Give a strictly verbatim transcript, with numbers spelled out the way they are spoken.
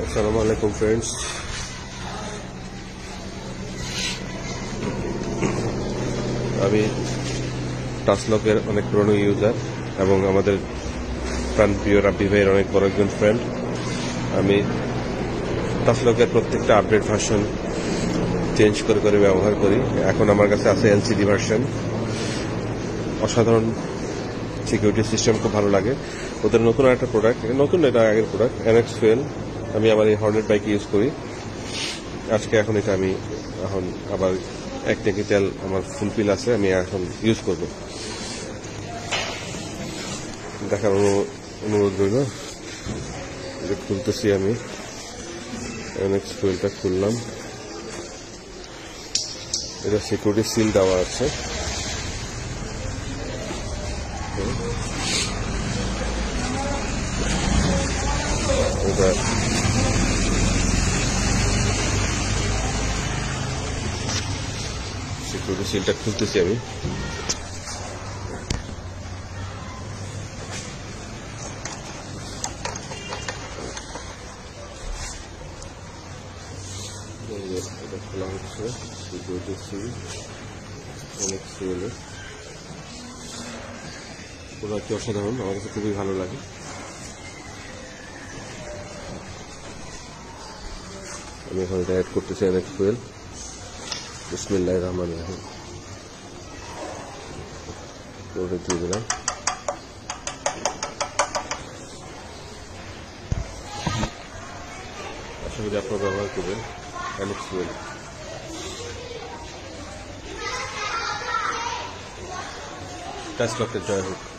আসসালামু আলাইকুম ফ্রেন্ডস, আমি টাচলকের অনেক পুরনো ইউজার এবং আমাদের প্রাণপ্রিয় রাব্বি ভাইয়ের অনেক বড় একজন ফ্রেন্ড। আমি টাচলকের প্রত্যেকটা আপডেট ভার্সন চেঞ্জ করে করে ব্যবহার করি। এখন আমার কাছে আছে এলসিডি ভার্সন, অসাধারণ সিকিউরিটি সিস্টেম, খুব ভালো লাগে। ওদের নতুন একটা প্রোডাক্ট, নতুন এটা আগের প্রোডাক্ট, এনএক্স ফুয়েল, আমি আমার এই হর্নেট বাইকে ইউজ করি। আজকে এখন এটা আমি এখন আবার এক ট্যাঙ্কি তেল আমার ফুলফিল আছে, আমি এখন ইউজ করব। দেখার অনুরোধ রইল। এটা খুলতেছি, আমি এনএক্স ফুয়েলটা খুললাম। এটা সিকিউরিটি সিল দেওয়া আছে। এটা সিকিউরিটি সিলটা খুলতেছি আমি। এটা খোলা হচ্ছে, সিকিউরিটি সিল অনেক সিলের প্রোডাক্টটি অসাধারণ, আমার কাছে খুবই ভালো লাগে। আমি এখন এটা অ্যাড করতেছি এনএক্স ফুয়েল। বিসমিল্লাহির রহমানির রহিম করে দিয়ে দিলাম। আশা করি আপনারা ব্যবহার করবেন এনএক্স ফুয়েল। টাচলকের জয় হোক।